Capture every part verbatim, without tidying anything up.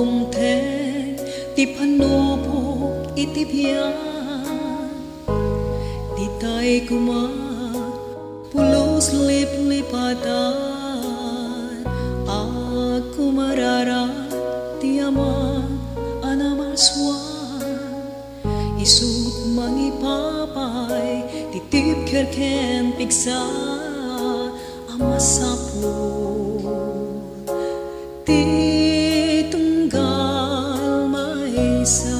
kum the ti panupok itibyan di tay kuma pulos lip-lipatan aku marara ti ama anamaswan isut mangipapay titip kerken piksa amasapu ti tunggal maisa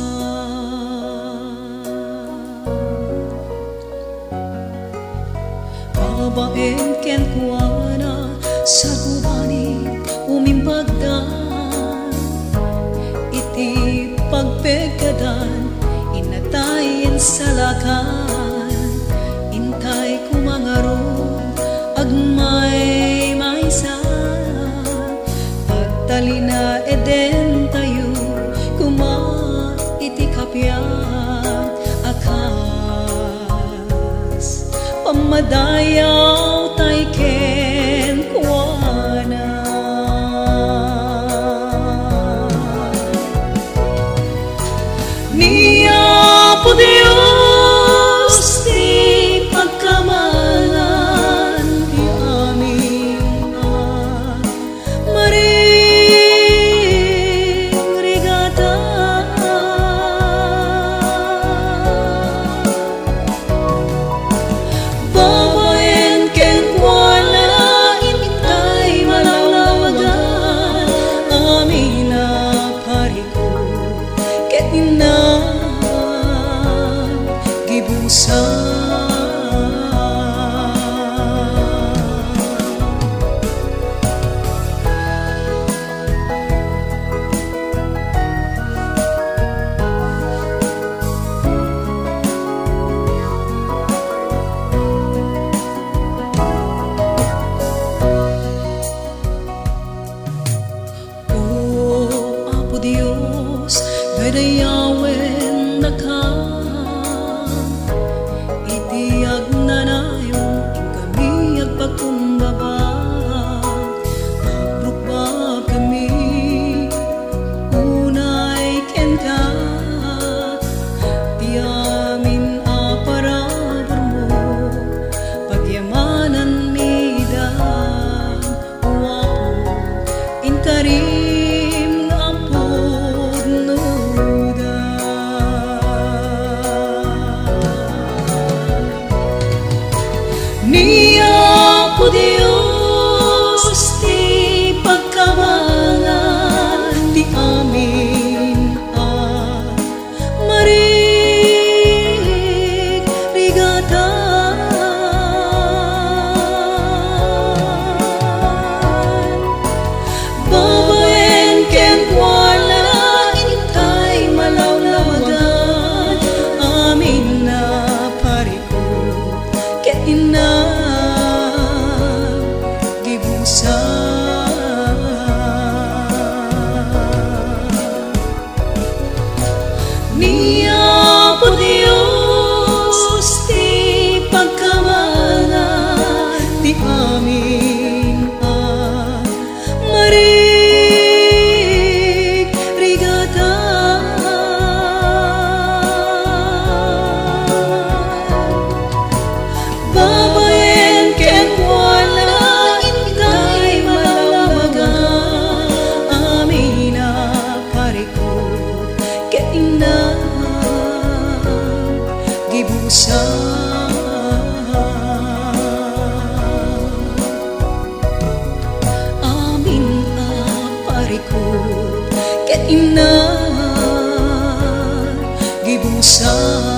babaen ken kuana sa kubani umimpagdan iti pagpegkadan inatayin sa lakan intay kumangaro agmay maisa pagtalina eden tayo kuma iti kapyan akas pamadayaw tay ken kuana niya po Diyos ti pagkamalan ti amin at maring rigata babaen ken kuana intay malalawagan amin na pariko ket ina gibusan Diyos, gadayawen na ka itiyag na nayon ing kami agpagkumbaba agrupbab kami unay ken ka tiyamin aparador mo pagyamanan midang uwapo intari niya po Diyos ti pagkabangan di amin at maring rigata babaen ken kuana intay malawlawagan amin na pariko ket ina niya po Diyos ti pagkamalan di amin at maring rigata babaen ken kuana intay malalawagan amin na pariko ket ina gibusan amin a pariko ket ina gibusan